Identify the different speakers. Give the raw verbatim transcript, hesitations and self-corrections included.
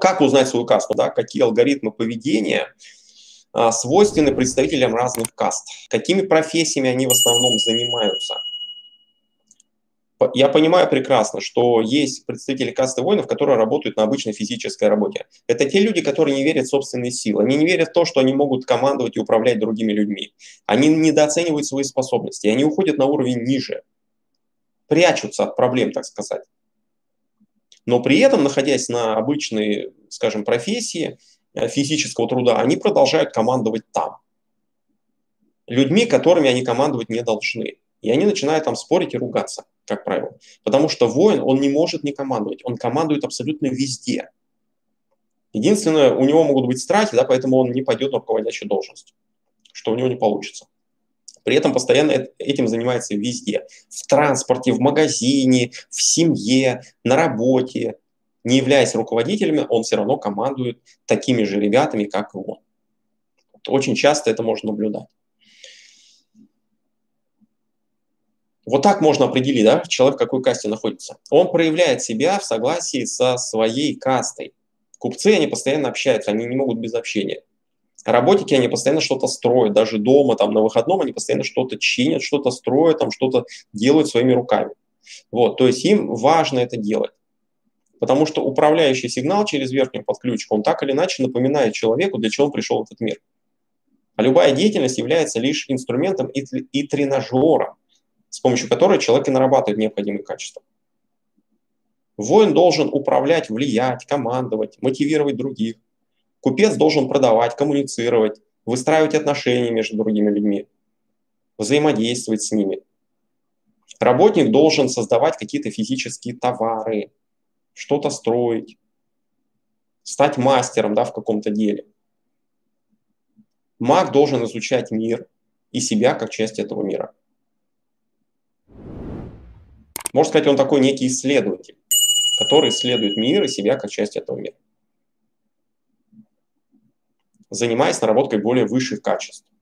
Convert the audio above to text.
Speaker 1: как узнать свою касту, да? Какие алгоритмы поведения а, свойственны представителям разных каст? Какими профессиями они в основном занимаются? Я понимаю прекрасно, что есть представители касты воинов, которые работают на обычной физической работе. Это те люди, которые не верят в собственные силы. Они не верят в то, что они могут командовать и управлять другими людьми. Они недооценивают свои способности, и они уходят на уровень ниже, прячутся от проблем, так сказать. Но при этом, находясь на обычной, скажем, профессии физического труда, они продолжают командовать там. Людьми, которыми они командовать не должны. И они начинают там спорить и ругаться, как правило. Потому что воин, он не может не командовать. Он командует абсолютно везде. Единственное, у него могут быть страхи, да, поэтому он не пойдет на руководящую должность. Что у него не получится. При этом постоянно этим занимается везде. В транспорте, в магазине, в семье, на работе. Не являясь руководителями, он все равно командует такими же ребятами, как и он. Очень часто это можно наблюдать. Вот так можно определить, да, человек в какой касте находится. Он проявляет себя в согласии со своей кастой. Купцы, они постоянно общаются, они не могут без общения. Работники, они постоянно что-то строят, даже дома, там, на выходном, они постоянно что-то чинят, что-то строят, там, что-то делают своими руками. Вот, то есть им важно это делать. Потому что управляющий сигнал через верхнюю подключку, он так или иначе напоминает человеку, для чего он пришел в этот мир. А любая деятельность является лишь инструментом и, и тренажером, с помощью которой человек и нарабатывает необходимые качества. Воин должен управлять, влиять, командовать, мотивировать других. Купец должен продавать, коммуницировать, выстраивать отношения между другими людьми, взаимодействовать с ними. Работник должен создавать какие-то физические товары, что-то строить, стать мастером, да, в каком-то деле. Маг должен изучать мир и себя как часть этого мира. Можно сказать, он такой некий исследователь, который исследует мир и себя как часть этого мира, занимаясь наработкой более высших качеств.